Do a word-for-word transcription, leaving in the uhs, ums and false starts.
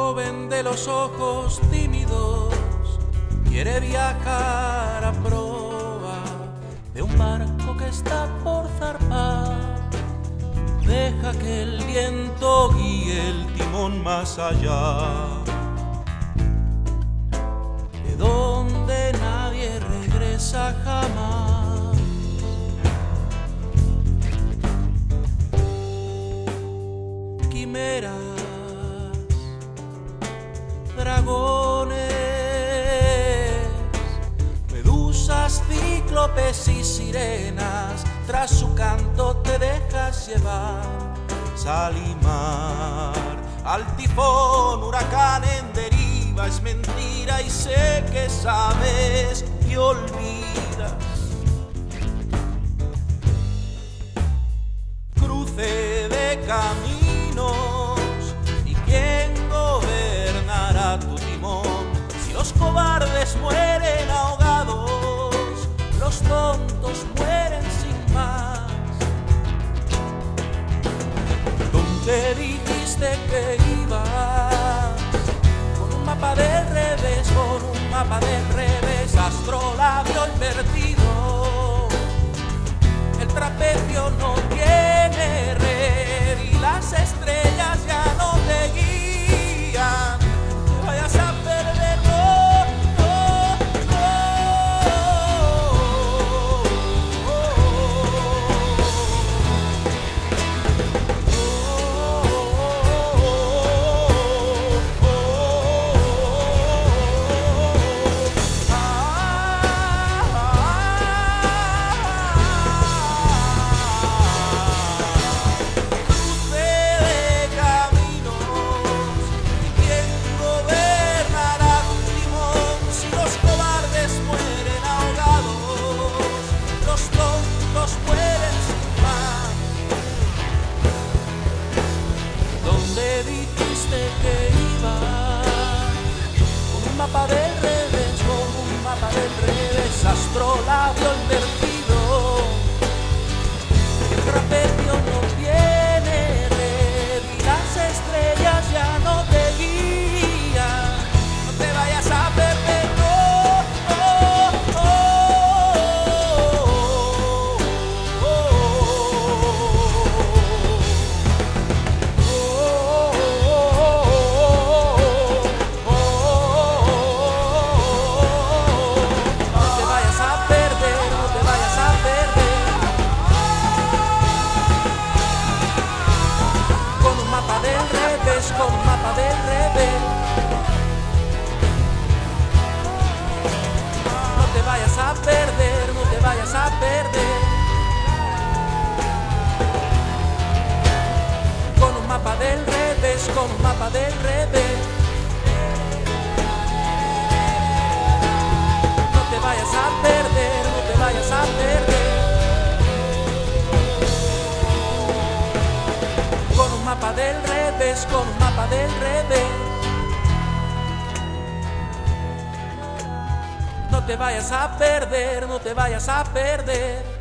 joven de los ojos tímidos quiere viajar a proa de un barco que está por zarpar. Deja que el viento guíe el timón más allá, de donde nadie regresa jamás. Quimeras, dragones, medusas, cíclopes y sirenas, tras su canto te dejas llevar. Sal y mar, al tifón, huracán en deriva, es mentira y sé que sabes y olvidas. Cruce de caminos, ¿y quién gobernará tu timón? Si los cobardes mueren ahogados, los tontos mueren sin más. ¿Dónde dijiste que ibas? Con un mapa del revés, con un mapa del revés, astrolabio invertido. El trapecio no tiene red y las estrellas ya no te guían. Te vayas a perder, no, no, mapa del revés, con un mapa del revés, astrolabio invertido. El trapecio no tiene red y las estrellas ya no te guían. No te vayas a perder, no, oh, oh, oh, con un mapa del revés. No te vayas a perder, no te vayas a perder. Con un mapa del revés, con un mapa del revés. No te vayas a perder, no te vayas a perder. Con un mapa del revés, con un mapa del revés. No te vayas a perder, no te vayas a perder.